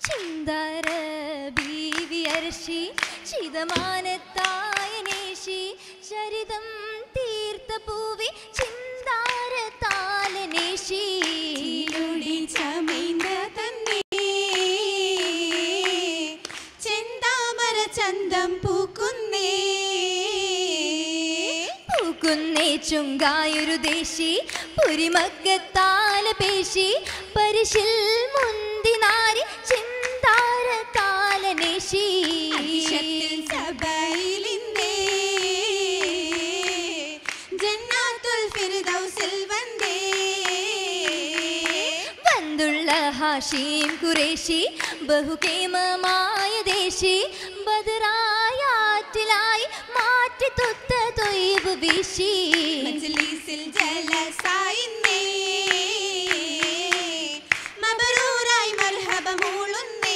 ചിന്താര ബീവി അർശി ചിതമാനത്തായനേശി ചരിതം തീർത്ത പൂവി ചിന്താര താലനേശി ചമൈന്ദ തന്നെ ചെന്താമര ചന്തം പൂക്കുന്നേ പൂക്കുന്നേ ചുങ്കായൊരു ദേശി പുരിമക്കത്താല പേശി പരിശിൽ മുന്തി നാരി ചിന്താര താലനേശി സഭയിലിന്നേ ജന്നാത്തുൽ ഫിർദൗസിൽ വന്നേ വന്തുള്ള ഹാഷിം ഖുറേശി ബഹുകേമമായ ദേശി ബദറായാറ്റിലായി മാറ്റി തൊത്ത തൊയ്വ് വീശി മജ്ലിസിൽ ജലസായിന്നേ മബറൂറായി മർഹബ മൂളുന്നേ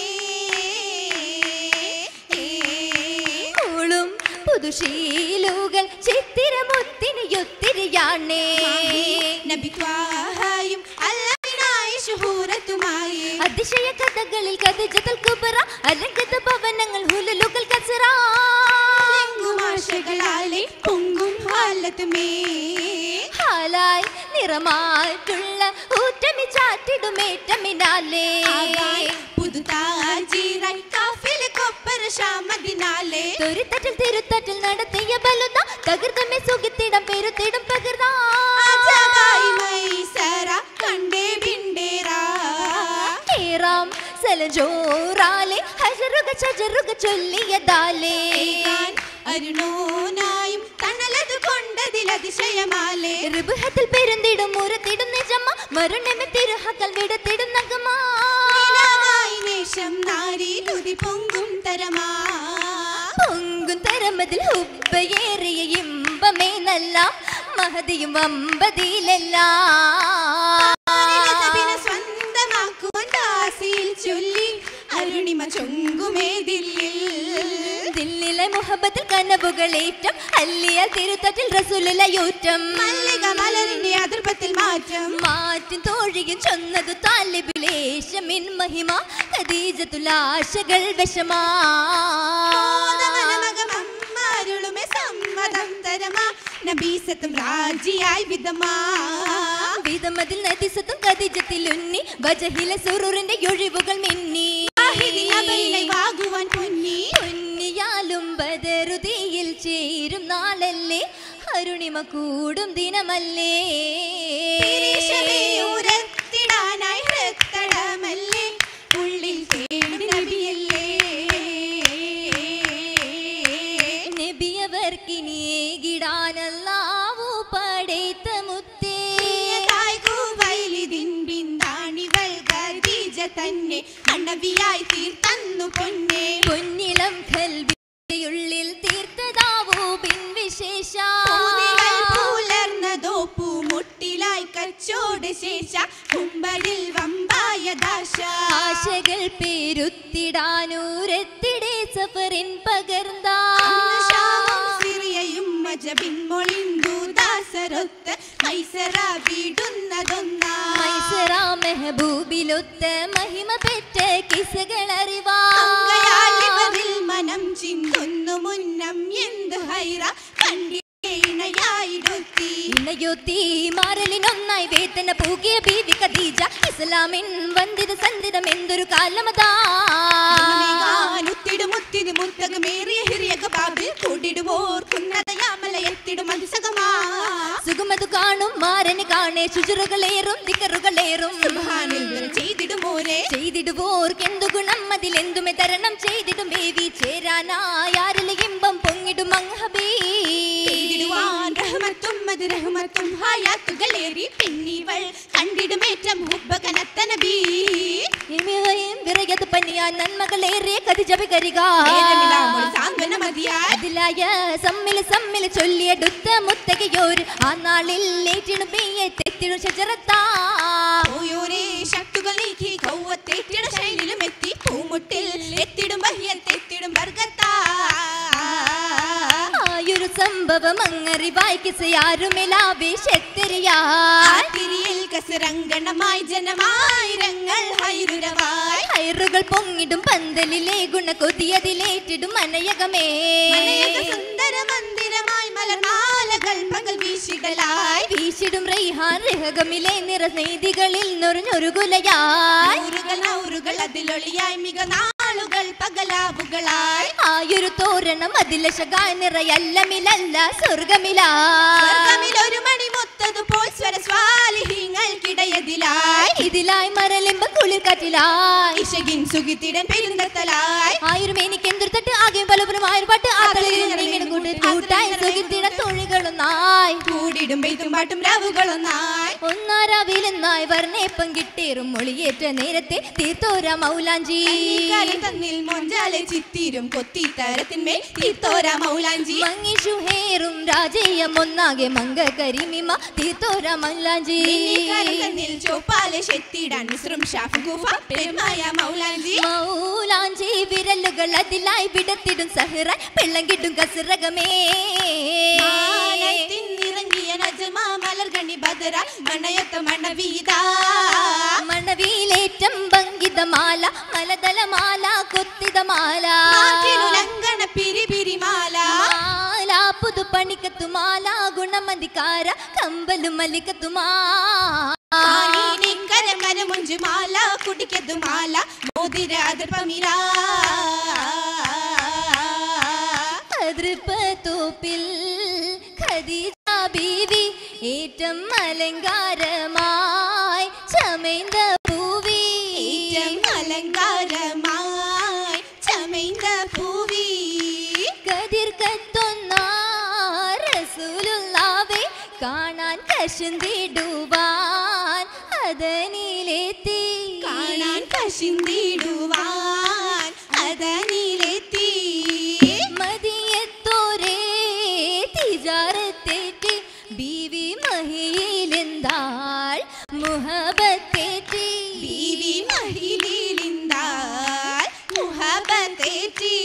മൂളും പുതുശീലുകൾ ചിത്തിരമുത്തിന് യുത്തിരിയാണേ നബി ത്വാഹയും അല്ലാഹുവിനായി ശുഹൂറത്തുമായി അതിശയ കഥകളിൽ ഖദീജത്തുൽ കുബ്ര അലങ്കൃത ഭവനങ്ങൾ ഹുലുലുകൾ കസറ ാലെ പൊങ്കും ഹാലത്തുമേ ഹാലായി നിറമായിട്ടുള്ള ഊറ്റമി ചാറ്റിടുമേറ്റമിനാലേ പുതുതാജീറായി കാഫിലെ കൊപ്പര ഷാമദിനാലേ തൊരുത്തട്ടിൽ തിരുത്തട്ടിൽ നടത്തിയ ബലുത തകർത്തമേ സുഖിത്തിടം പെരുത്തിടും പകർന്ന മൈസറ കണ്ടേ ബിണ്ടേറാ ഏറാം സലജോറാലെ ഹജറുക ചജറുക ചൊല്ലിയതാലേ അരുണോനായും തണലത് കൊണ്ടതിലതിശയമാലേ ഋബഹത്തിൽ പെരുന്തിടും മുരത്തിടും നിജമ്മ മരുണമെ തിരുഹക്കൽ വിടത്തിടും നഗമാ നേശം നാരിലുതി പൊങ്കും തരമാ പൊങ്കും തരമതിൽ ഹുബ്ബയേറിയ ഇമ്പമേ നല്ല മഹതിയും വമ്പതിയിലല്ല സ്വന്തമാക്കുവാൻ ദാസിയിൽ ചൊല്ലി അരുണിമ ചൊങ്കുമേ ദില്ലിലെ മുഹബത്തിൽ കനവുകളേറ്റം അല്ലിയ തിരുത്തട്ടിൽ റസൂലുള്ളയൂറ്റം മല്ലിക മലരിന്റെ അതിർപ്പത്തിൽ മാറ്റം മാറ്റും തോഴിയും ചൊന്നതു താലിബിലേശമിൻ മഹിമ ഖദീജത്തുൽ ആശകൾ വിഷമാ അരുളുമേ സമ്മതം തരമാ നബീസത്തും രാജിയായി വിധമതിൽ നദീസത്തും ഖദീജത്തിൽ ഉന്നി വജഹിലെ സുറൂറിന്റെ ഒഴിവുകൾ മിന്നി വാകുവാൻ പൊന്നി പൊന്നിയാലും ബദറുതിയിൽ ചേരും നാളല്ലേ അരുണിമ കൂടും ദിനമല്ലേ ഉരത്തിടാനായി ഹൃത്തടമല്ലേ ഉള്ളിൽ തേടി നബിയല്ലേ നബിയവർക്കിനിയേകിടാനല്ലാവു പടൈത്ത മുത്തേ തന്നെ അണവിയായി തീർത്തന്നു പൊന്നെ പൊന്നിളം കൽവിയുള്ളിൽ തീർത്തതാവൂ പിൻവിശേഷ പുലർന്നതോ പൂമുട്ടിലായി കച്ചോട് ശേഷ കുമ്പലിൽ വമ്പായ ദാശ ആശകൾ പേരുത്തിടാനൂരത്തിടെ സഫറിൻ പകർന്ന സിറിയയും മജബിൻ മൊളിന്തു ദാസരൊത്ത് മൈസറ വീടുന്നതൊന്നാ മൈസറ മെഹബൂബിലൊത്ത മഹിമ പെറ്റ കിസകൾ അറിവാ മനം ചിന്തുന്നു മുന്നം എന്ത് ഹൈറ കണ്ടിണയായിടുത്തി ഇണയൊത്തി മാറലിനൊന്നായി വേതന പൂകിയ ബീവി ഖദീജ ഇസ്ലാമിൻ വന്ദിത സന്ദിതം എന്തൊരു കാലമതാ മുത്തിട് മുത്തകമേറിയ ഹിറിയക ബാബിൽ കൂടിടുവോർ കുന്നതയാമലയെത്തിടും അതിസകമാ സുഗമതു കാണും മാരന് കാണേ ശുചിറുകളേറും ദിക്കറുകളേറും ചെയ്തിടുമോരെ ചെയ്തിടുവോർക്കെന്തു ഗുണം അതിലെന്തുമേ തരണം ചെയ്തിടും ബേവി ചേരാനായാരിലെ ഇമ്പം പൊങ്ങിടും അങ്ഹബീ റഹ്മത്തും ഹായാത്തുകളേറി പിന്നിവൾ കണ്ടിടുമേറ്റം ഹുബ്ബകനത്ത നബി വിറയത് പനിയാൻ നന്മകളേറെ കതിജബി കരിക അതിലായ സമ്മില് ചൊല്ലിയെടുത്ത മുത്തകയോര് ആ നാളിൽ ഏറ്റിടും പെയ്യെ തെറ്റിടും ശജറത്താ ശക്തുകൾ നീക്കി കൗവത്തേറ്റിട ശൈലിലും എത്തി പൂമുട്ടിൽ എത്തിടും ബഹ്യത്തെത്തിടും വർഗത്താ ആയൊരു സംഭവം അങ്ങറിവായിക്കിസയാരുമെലാവേശത്തെറിയാ കസരങ്കണമായി ജനമായിരങ്ങൾ ഹൈറുരവായി ഹൈറുകൾ പൊങ്ങിടും പന്തലിലെ ഗുണ കൊതിയതിലേറ്റിടും മനയകമേ സുന്ദര മന്ദിരമായി മലർമാലകൾ പകൽ വീശിടലായി വീശിടും റൈഹാൻ രഹഗമിലെ നിറസ്നേഹികളിൽ നൊറുകുലയായി നൂറുകൾ അതിലൊളിയായി മിക നാളുകൾ പകലാവുകളായി ആയൊരു തോരണം അതിലശകായ നിറയല്ലമിലല്ല സ്വർഗമിലായി ഒരു മണി മൊത്തതുപോൽ സ്വരസ്വാലിഹീങ്ങൾക്കിടയതിലായി ഇതിലായി മരലിമ്പ കുളിർ കാറ്റിലായി ഇശകിൻ സുഖിത്തിടൻ പെരുന്തത്തലായി ആയിരം എനിക്ക് എന്തൊരു തട്ട് ആകെ പലപുരം ആയിരം പാട്ട് കൂട്ടായി സുഖിത്തിട തൊഴികളൊന്നായി കൂടിടും പെയ്ത്തും പാട്ടും രാവുകളൊന്നായി ഒന്നാരാവിലെന്നായി വർണ്ണേപ്പം കിട്ടേറും മൊഴിയേറ്റ നേരത്തെ തീർത്തോര മൗലാഞ്ചി തന്നിൽ മൊഞ്ചാലെ ചിത്തിരും കൊത്തിത്തരത്തിന്മേൽ തീർത്തോര മൗലാഞ്ചി മങ്ങിഷുഹേറും രാജേയം ഒന്നാകെ മങ്ക കരിമിമ തീർത്തോര മൗലാഞ്ചി തന്നിൽ ചോപ്പാലെ ശെത്തിടാൻ മിശ്രം ഷാഫ് ഗുഫ പ്രേമായ മൗലാഞ്ചി മൗലാഞ്ചി വിരലുകൾ അതിലായി വിടത്തിടും സഹറ പെള്ളം കിട്ടും കസറകമേ ഇറങ്ങിയ നജമാ മലർഗണി ബദര മണയത്ത മണവീത മണവീലേറ്റം ഭംഗിതമാല മലതലമാല കൊത്തിതമാല ലംഘന പിരിപിരിമാല മാല പുതുപണിക്കത്തുമാല ഗുണമതിക്കാര കമ്പലും മലിക്കത്തുമാല മുഞ്ചുമാല കുടിക്കതുമാല മോതിര അതിർപ്പമിര അതിർപ്പത്തോപ്പിൽ ഖദീജ ബീവി ഏറ്റം അലങ്കാരമായി ചമൈന്ത പൂവി അലങ്കാരമായി ചമൈന്ത പൂവി കതിർ കത്തൊന്ന റസൂലുള്ളാവേ കാണാൻ കശുന്തിടുവാൻ അതനിലെത്തി കാണാൻ കശുന്തിടുവാൻ അതനിലെത്തി മദിയത്തോരേ തിജാറത്തേറ്റി ബീവി മഹിയിലെന്താൾ മുഹബത്തേറ്റി ബീവി മഹിലിന്താൾ മുഹബത്തേറ്റി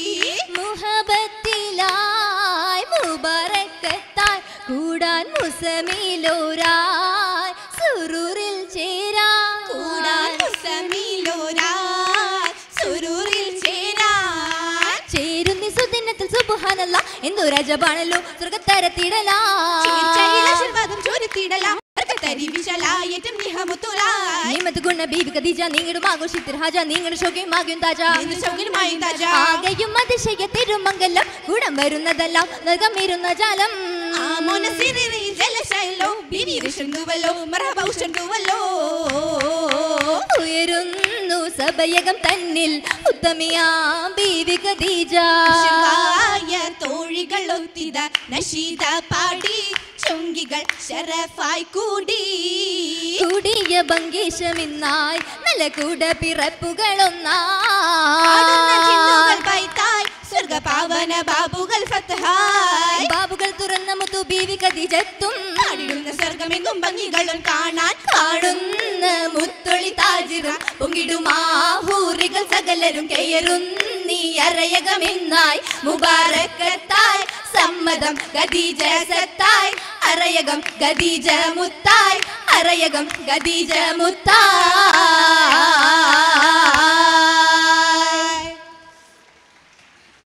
മുഹബത്തിലായി മുബറക്കത്തായി കൂടാൻ മുസമിലോരായി സുറൂറിൽ ചേരാൻ കൂടാൻ മുസമിലോരായി സുറൂറിൽ ചേരാൻ ചേരുന്നി സുദിനത്തിൽ സുബ്ഹാനല്ലാ എന്തോ രാജബാണല്ലോ സ്വർഗത്തരത്തിടലാ ആശീർവാദം ചോരത്തിടലാം ഗുണ ബീബി ഖദീജ നീങ്ങിടും ആഘോഷിത്തിൽ ഹാജ നീങ്ങും ഷോകയും താജ ആകെയും അതിശയ തിരുമംഗലം ഗുണം വരുന്നതെല്ലാം നഗമിരുന്ന ജാലം ഉയരുന്നു സഭയകം തന്നിൽ ഉത്തമിയാം ബീവി ഖദീജ തോഴികൾ ഒത്തിത നശീദ പാടി ചൊങ്കികൾ ശരഫായി കൂടിയ ഭംഗീഷമിന്നായി നല്ല കൂട പിറപ്പുകളൊന്നായി സ്വർഗപാവന ബാബുകൾ ഫത്ഹായ് ബാബുകൾ തുറന്ന മുത്തു ബീവി ഖദീജത്തും പാടിടുന്ന സ്വർഗമെങ്ങും ഭംഗികളും കാണാൻ കാണുന്ന മുത്തൊളി താജിറും പൊങ്ങിടുമാഹൂറികൾ സകലരും കയറുന്നീ അരയകമെന്നായി മുബാറക്കത്തായി സമ്മതം ഖദീജ സത്തായി അരയകം ഖദീജ മുത്തായി അരയകം ഖദീജ മുത്തായി